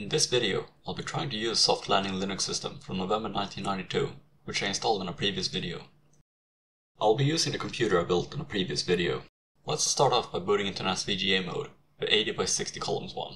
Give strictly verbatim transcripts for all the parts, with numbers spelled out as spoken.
In this video, I'll be trying to use soft landing Linux system from November nineteen ninety-two, which I installed in a previous video. I'll be using the computer I built in a previous video. Let's start off by booting into an S V G A mode, the eighty by sixty columns one.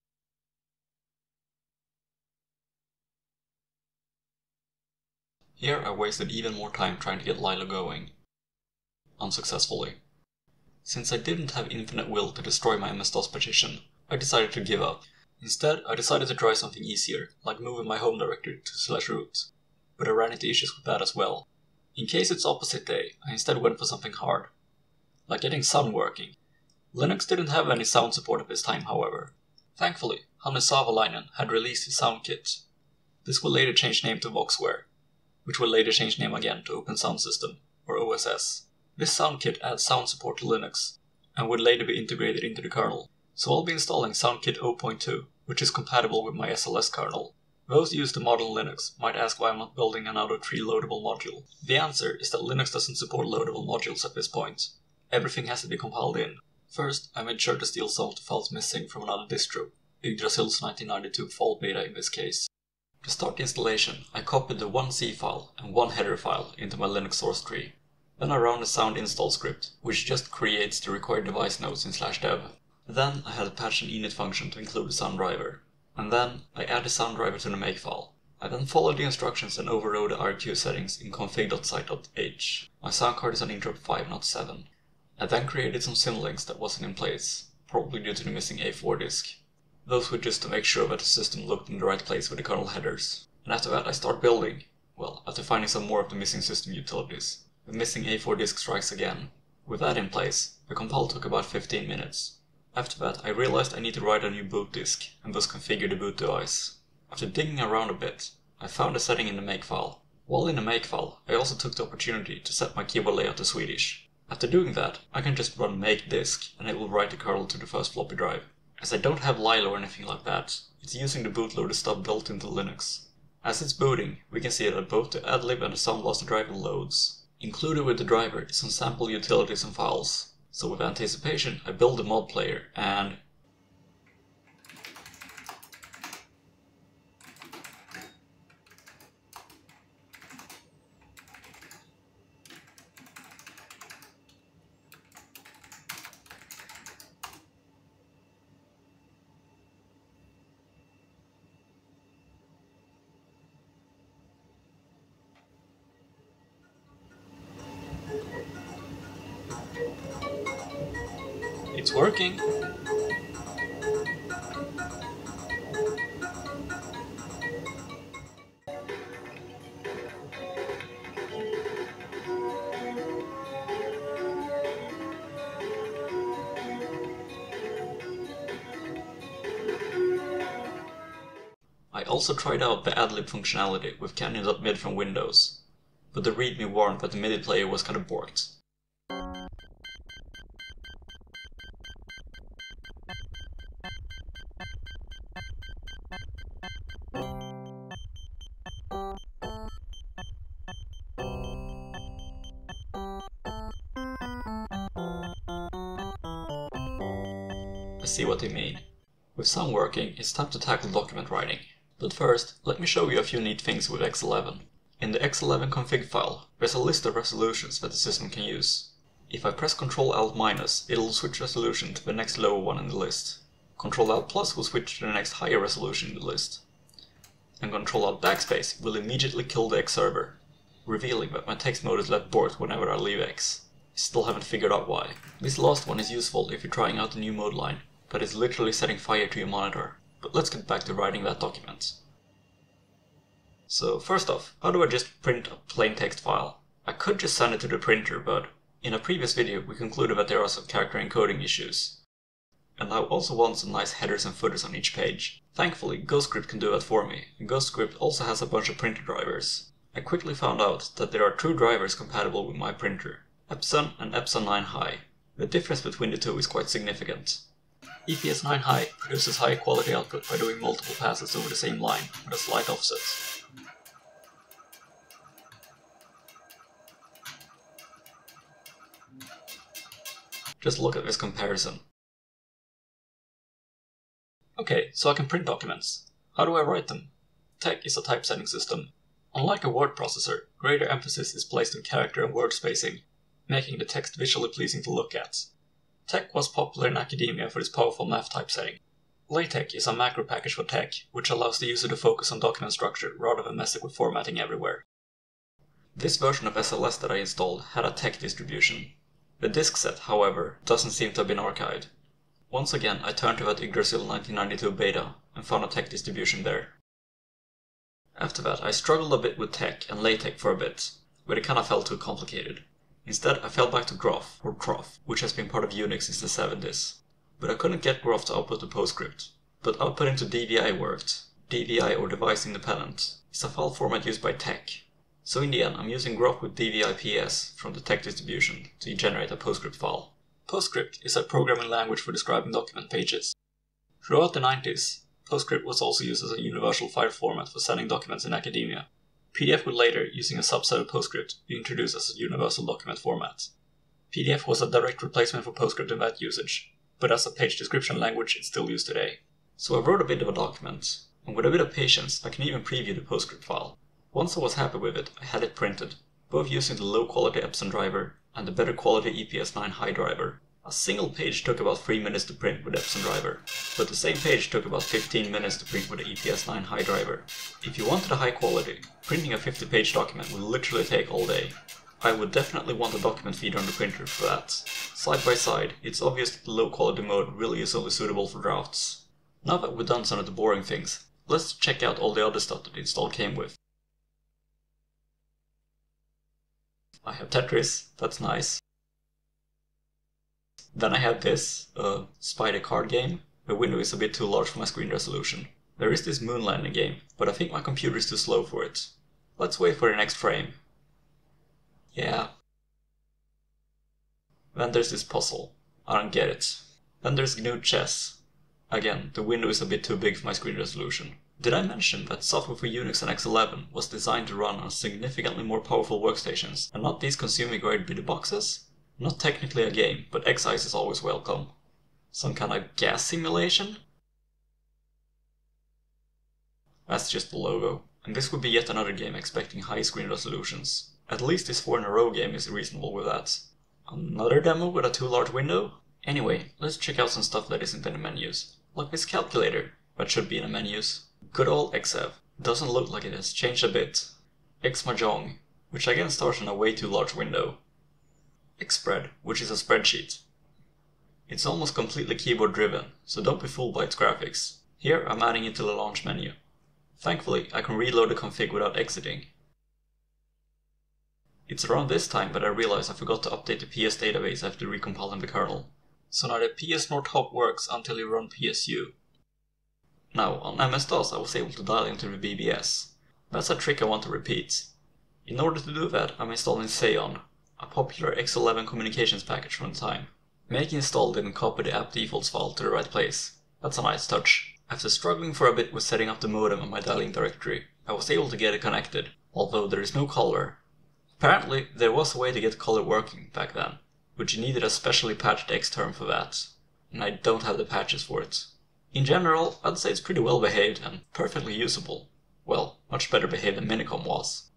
Here I wasted even more time trying to get Lilo going. Unsuccessfully. Since I didn't have infinite will to destroy my M S DOS partition, I decided to give up. Instead, I decided to try something easier, like moving my home directory to slash root. But I ran into issues with that as well. In case it's opposite day, I instead went for something hard. Like getting sound working. Linux didn't have any sound support at this time, however. Thankfully, Hannes Savolainen had released his sound kit. This will later change name to Voxware, which will later change name again to Open Sound System, or O S S. This sound kit adds sound support to Linux, and would later be integrated into the kernel. So I'll be installing SoundKit zero point two, which is compatible with my S L S kernel. Those used to model Linux might ask why I'm not building an out of tree loadable module. The answer is that Linux doesn't support loadable modules at this point. Everything has to be compiled in. First, I made sure to steal some of the files missing from another distro, Yggdrasil's nineteen ninety-two fall beta in this case. To start the installation, I copied the one C file and one header file into my Linux source tree. Then I ran the sound install script, which just creates the required device nodes in slash dev. Then I had to patch an init function to include the sound driver. And then I add the sound driver to the make-file. I then followed the instructions and overrode the R Q settings in config dot site dot h. My sound card is on interrupt five, not seven. I then created some symlinks that wasn't in place, probably due to the missing A four disk. Those were just to make sure that the system looked in the right place with the kernel headers. And after that I start building. Well, after finding some more of the missing system utilities. The missing A four disk strikes again. With that in place, the compile took about fifteen minutes. After that, I realized I need to write a new boot disk, and thus configure the boot device. After digging around a bit, I found a setting in the makefile. While in the makefile, I also took the opportunity to set my keyboard layout to Swedish. After doing that, I can just run make disk, and it will write the kernel to the first floppy drive. As I don't have Lilo or anything like that, it's using the bootloader stuff built into Linux. As it's booting, we can see that both the adlib and the sound blaster driver loads. Included with the driver is some sample utilities and files. So with anticipation, I build a mod player and it's working! I also tried out the adlib functionality with canyon dot mid from Windows, but the readme warned that the MIDI player was kinda borked. I see what they mean. With sound working, it's time to tackle document writing. But first, let me show you a few neat things with X eleven. In the X eleven config file, there's a list of resolutions that the system can use. If I press control alt minus, it'll switch resolution to the next lower one in the list. control alt plus will switch to the next higher resolution in the list. And control alt backspace will immediately kill the X server, revealing that my text mode is left borked whenever I leave X. I still haven't figured out why. This last one is useful if you're trying out a new mode line, but it's literally setting fire to your monitor. But let's get back to writing that document. So first off, how do I just print a plain text file? I could just send it to the printer, but in a previous video we concluded that there are some character encoding issues. And I also want some nice headers and footers on each page. Thankfully, GhostScript can do that for me, and GhostScript also has a bunch of printer drivers. I quickly found out that there are two drivers compatible with my printer, Epson and Epson nine High. The difference between the two is quite significant. E P S nine High produces high quality output by doing multiple passes over the same line with a slight offset. Just look at this comparison. Okay, so I can print documents. How do I write them? Tech is a typesetting system. Unlike a word processor, greater emphasis is placed on character and word spacing, making the text visually pleasing to look at. Tech was popular in academia for its powerful math typesetting. LaTeX is a macro package for Tech, which allows the user to focus on document structure rather than messing with formatting everywhere. This version of S L S that I installed had a Tech distribution. The disk set, however, doesn't seem to have been archived. Once again, I turned to that Yggdrasil nineteen ninety-two beta and found a Tech distribution there. After that, I struggled a bit with Tech and LaTeX for a bit, but it kinda felt too complicated. Instead, I fell back to Graph, or Trough, which has been part of Unix since the seventies. But I couldn't get Graph to output the PostScript. But outputting to D V I worked. D V I, or device independent, is a file format used by Tech. So in the end, I'm using Graph with D V I P S from the Tech distribution to generate a PostScript file. PostScript is a programming language for describing document pages. Throughout the nineties, PostScript was also used as a universal file format for sending documents in academia. P D F would later, using a subset of PostScript, be introduced as a universal document format. P D F was a direct replacement for PostScript in that usage, but as a page description language it's still used today. So I wrote a bit of a document, and with a bit of patience I can even preview the PostScript file. Once I was happy with it, I had it printed, both using the low quality Epson driver and the better quality E P S nine high driver. A single page took about three minutes to print with the Epson driver, but the same page took about fifteen minutes to print with the E P S nine high driver. If you wanted a high quality, printing a fifty page document would literally take all day. I would definitely want a document feeder on the printer for that. Side by side, it's obvious that the low quality mode really is only suitable for drafts. Now that we've done some of the boring things, let's check out all the other stuff that the install came with. I have Tetris, that's nice. Then I have this, a spider card game. The window is a bit too large for my screen resolution. There is this moon landing game, but I think my computer is too slow for it. Let's wait for the next frame. Yeah. Then there's this puzzle. I don't get it. Then there's G N U Chess. Again, the window is a bit too big for my screen resolution. Did I mention that software for Unix and X eleven was designed to run on significantly more powerful workstations and not these consumer grade bitty boxes? Not technically a game, but X I C E is always welcome. Some kind of gas simulation? That's just the logo. And this would be yet another game expecting high screen resolutions. At least this four in a row game is reasonable with that. Another demo with a too large window? Anyway, let's check out some stuff that isn't in the menus. Like this calculator, that should be in the menus. Good old Xev. Doesn't look like it has changed a bit. Xmahjong, which again starts on a way too large window. Xspread, which is a spreadsheet. It's almost completely keyboard driven, so don't be fooled by its graphics. Here I'm adding it to the launch menu. Thankfully, I can reload the config without exiting. It's around this time that I realized I forgot to update the P S database after recompiling the kernel. So neither P S nor top works until you run P S U. Now, on M S DOS I was able to dial into the B B S. That's a trick I want to repeat. In order to do that, I'm installing Xeon, a popular X eleven communications package from the time. Make install didn't copy the app defaults file to the right place. That's a nice touch. After struggling for a bit with setting up the modem on my dialing directory, I was able to get it connected, although there is no color. Apparently, there was a way to get color working back then, but you needed a specially patched Xterm for that, and I don't have the patches for it. In general, I'd say it's pretty well behaved and perfectly usable. Well, much better behaved than Minicom was.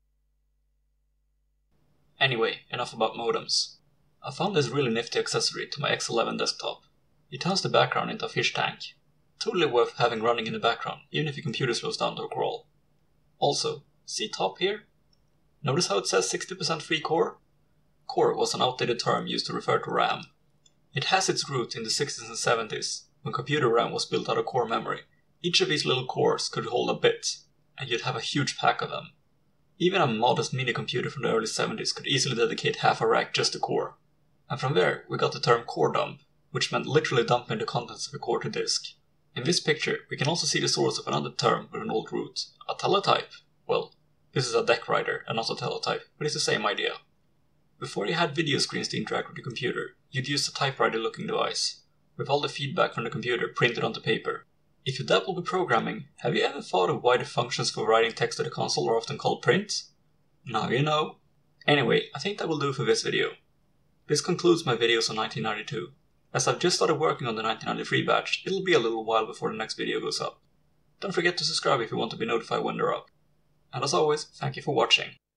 Anyway, enough about modems. I found this really nifty accessory to my X eleven desktop. It turns the background into a fish tank. Totally worth having running in the background, even if your computer slows down to a crawl. Also, see top here? Notice how it says sixty percent free core? Core was an outdated term used to refer to RAM. It has its root in the sixties and seventies, when computer RAM was built out of core memory. Each of these little cores could hold a bit, and you'd have a huge pack of them. Even a modest mini computer from the early seventies could easily dedicate half a rack just to core. And from there, we got the term core dump, which meant literally dumping the contents of a core to disk. In this picture, we can also see the source of another term with an old root, a teletype. Well, this is a deck writer and not a teletype, but it's the same idea. Before you had video screens to interact with the computer, you'd use a typewriter-looking device, with all the feedback from the computer printed onto paper. If you dabble with programming, have you ever thought of why the functions for writing text to the console are often called print? Now you know. Anyway, I think that will do for this video. This concludes my videos on nineteen ninety-two. As I've just started working on the nineteen ninety-three batch, it'll be a little while before the next video goes up. Don't forget to subscribe if you want to be notified when they're up. And as always, thank you for watching.